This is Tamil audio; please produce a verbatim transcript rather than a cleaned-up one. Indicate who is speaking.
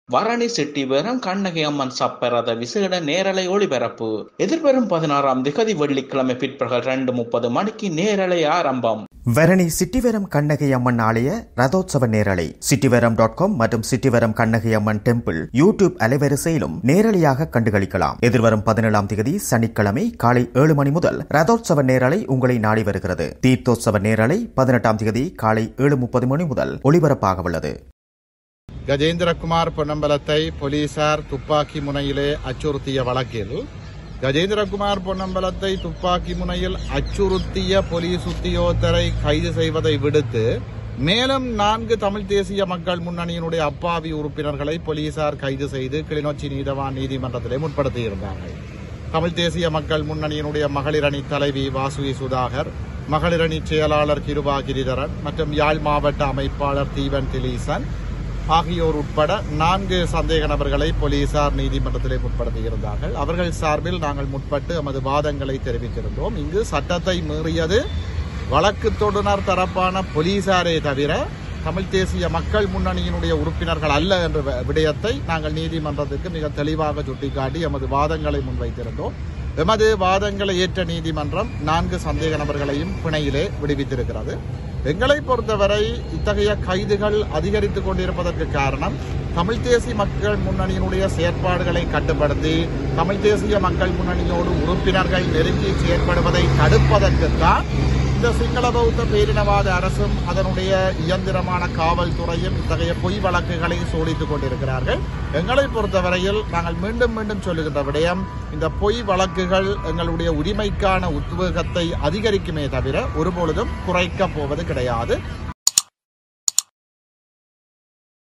Speaker 1: வரணி செட்டிவரம் கண்ணகி அம்மன் சப்பரத விசேட நேரலை ஒளிபரப்பு எதிர்வரும் பதினாறாம் திகதி வெள்ளிக்கிழமை பிற்பகல் ரெண்டு முப்பது மணிக்கு நேரலை ஆரம்பம்.
Speaker 2: வரணி சிட்டிவரம் கண்ணகி அம்மன் ஆலய ரதோத்சவ நேரலை சிட்டிவரம் டாட் காம் மற்றும் சிட்டிவரம் கண்ணகி அம்மன் டெம்பிள் யூடியூப் அலைவரிசையிலும் நேரலையாக கண்டுகளிக்கலாம். எதிர்வரும் பதினேழாம் தேதி சனிக்கிழமை காலை ஏழு மணி முதல் ரதோத்சவ நேரலை உங்களை நாடி வருகிறது. தீர்த்தோத்சவ நேரலை பதினெட்டாம் தேதி காலை ஏழு முப்பது மணி முதல் ஒளிபரப்பாக உள்ளது.
Speaker 3: கஜேந்திரகுமார் பொன்னம்பலத்தை போலீசார் துப்பாக்கி முனையிலே அச்சுறுத்திய வழக்கில் கஜேந்திரகுமார் பொன்னம்பலத்தை துப்பாக்கி முனையில் அச்சுறுத்திய போலீஸ் உத்தியோகத்தரை கைது செய்வதை விடுத்து மேலும் நான்கு தமிழ் தேசிய மக்கள் முன்னணியினுடைய அப்பாவி உறுப்பினர்களை போலீசார் கைது செய்து கிளிநொச்சி நீதவான் நீதிமன்றத்திலே முற்படுத்தியிருந்தார்கள். தமிழ் தேசிய மக்கள் முன்னணியினுடைய மகளிரணி தலைவி வாசுகி சுதாகர், மகளிரணி செயலாளர் கிருபா கிரிதரன் மற்றும் யாழ் மாவட்ட அமைப்பாளர் தீவன் திலீசன் ஆகியோர் உட்பட நான்கு சந்தேக நபர்களை போலீசார் நீதிமன்றத்திலே முற்படுத்தியிருந்தார்கள். அவர்கள் சார்பில் நாங்கள் முற்பட்டு எமது வாதங்களை தெரிவித்திருந்தோம். இங்கு சட்டத்தை மீறியது வழக்கு தொடுநர் தரப்பான போலீசாரே தவிர தமிழ் தேசிய மக்கள் முன்னணியினுடைய உறுப்பினர்கள் அல்ல என்ற விடயத்தை நாங்கள் நீதிமன்றத்துக்கு மிக தெளிவாக சுட்டிக்காட்டி எமது வாதங்களை முன்வைத்திருந்தோம். எமது வாதங்களை ஏற்ற நீதிமன்றம் நான்கு சந்தேக நபர்களையும் பிணையிலே விடுவித்திருக்கிறது. எங்களை பொறுத்தவரை இத்தகைய கைதுகள் அதிகரித்துக் கொண்டிருப்பதற்கு காரணம் தமிழ் தேசிய மக்கள் முன்னணியினுடைய செயற்பாடுகளை கட்டுப்படுத்தி தமிழ் தேசிய மக்கள் முன்னணியோடு உறுப்பினர்கள் நெருங்கி செயற்படுவதை தடுப்பதற்குத்தான் இந்த சிங்கள பௌத்த பேரினவாத அரசும் அதனுடைய இயந்திரமான காவல்துறையும் இத்தகைய பொய் வழக்குகளை சோடித்துக் கொண்டிருக்கிறார்கள். எங்களை பொறுத்தவரையில் நாங்கள் மீண்டும் மீண்டும் சொல்லுகின்ற விடயம், இந்த பொய் வழக்குகள் எங்களுடைய உரிமைக்கான உத்வேகத்தை அதிகரிக்குமே தவிர ஒருபொழுதும் குறைக்கப் போவது கிடையாது.